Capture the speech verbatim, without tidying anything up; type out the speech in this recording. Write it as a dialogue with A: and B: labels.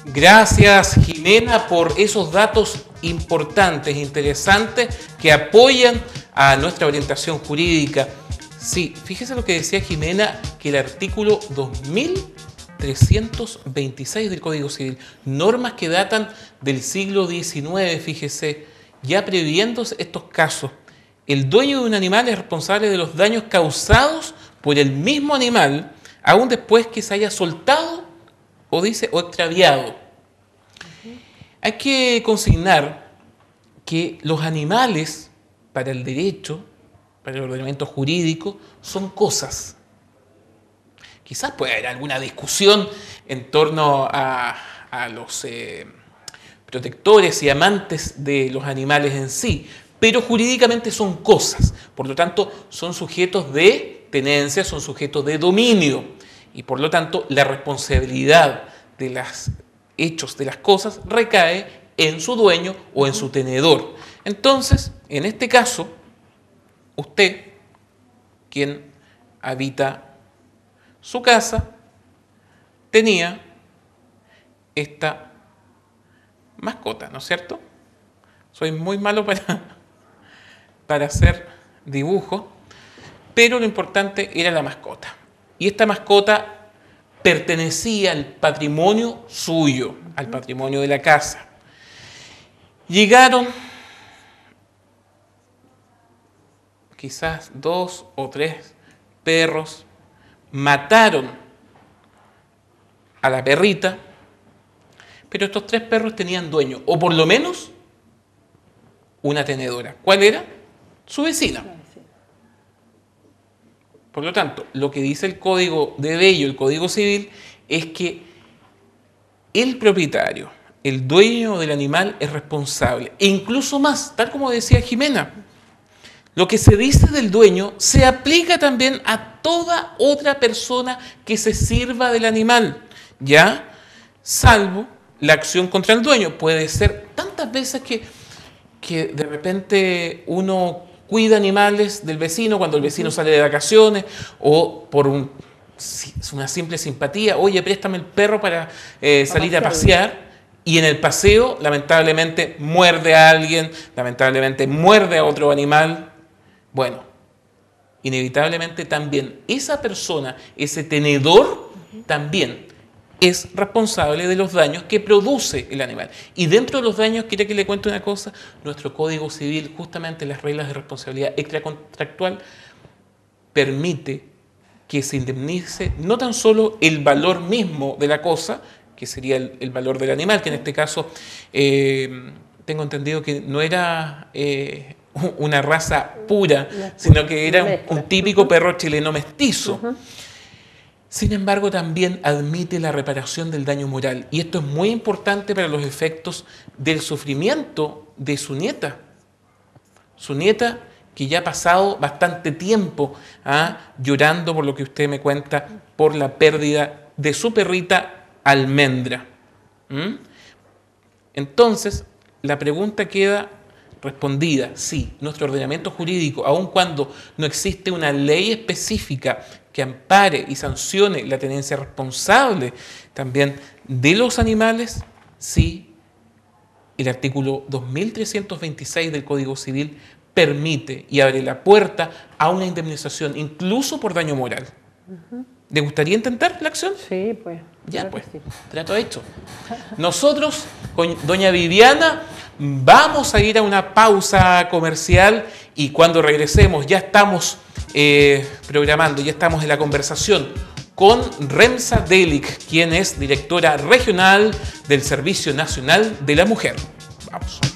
A: Gracias, Jimena, por esos datos importantes, interesantes, que apoyan a nuestra orientación jurídica. Sí, fíjese lo que decía Jimena, que el artículo dos mil trescientos veintiséis del Código Civil, normas que datan del siglo diecinueve, fíjese, ya previendo estos casos. El dueño de un animal es responsable de los daños causados por el mismo animal, aún después que se haya soltado o dice o extraviado. Uh-huh. Hay que consignar que los animales, para el derecho, para el ordenamiento jurídico, son cosas. Quizás pueda haber alguna discusión en torno a, a los eh, protectores y amantes de los animales en sí, pero jurídicamente son cosas, por lo tanto son sujetos de tenencia, son sujetos de dominio, y por lo tanto la responsabilidad de los hechos de las cosas recae en su dueño o en su tenedor. Entonces, en este caso, usted, quien habita su casa, tenía esta mascota, ¿no es cierto? Soy muy malo para, para hacer dibujos, pero lo importante era la mascota. Y esta mascota pertenecía al patrimonio suyo, al patrimonio de la casa. Llegaron quizás dos o tres perros, mataron a la perrita, pero estos tres perros tenían dueño, o por lo menos una tenedora. ¿Cuál era? Su vecina. Por lo tanto, lo que dice el Código de Bello, el Código Civil, es que el propietario, el dueño del animal, es responsable. E incluso más, tal como decía Jimena, lo que se dice del dueño se aplica también a toda otra persona que se sirva del animal, ¿ya? Salvo la acción contra el dueño. Puede ser tantas veces que, que de repente uno cuida animales del vecino cuando el vecino sale de vacaciones, o por un, una simple simpatía, oye, préstame el perro para eh, salir a pasear, y en el paseo lamentablemente muerde a alguien, lamentablemente muerde a otro animal. Bueno, inevitablemente también esa persona, ese tenedor, también es responsable de los daños que produce el animal. Y dentro de los daños, quiere que le cuente una cosa, nuestro Código Civil, justamente las reglas de responsabilidad extracontractual, permite que se indemnice no tan solo el valor mismo de la cosa, que sería el, el valor del animal, que en este caso eh, tengo entendido que no era eh, una raza pura, sino que era un, un típico perro chileno mestizo. Uh-huh. Sin embargo, también admite la reparación del daño moral. Y esto es muy importante para los efectos del sufrimiento de su nieta. Su nieta, que ya ha pasado bastante tiempo ¿ah? llorando, por lo que usted me cuenta, por la pérdida de su perrita Almendra. ¿Mm? Entonces, la pregunta queda respondida. Sí, nuestro ordenamiento jurídico, aun cuando no existe una ley específica que ampare y sancione la tenencia responsable también de los animales, sí, el artículo dos mil trescientos veintiséis del Código Civil permite y abre la puerta a una indemnización, incluso por daño moral. Uh-huh. ¿Le gustaría intentar la acción?
B: Sí, pues.
A: Ya, pues, sí. Trato hecho. Nosotros, con doña Viviana, vamos a ir a una pausa comercial y cuando regresemos ya estamos eh, programando, ya estamos en la conversación con Remsa Delic, quien es directora regional del Servicio Nacional de la Mujer. Vamos.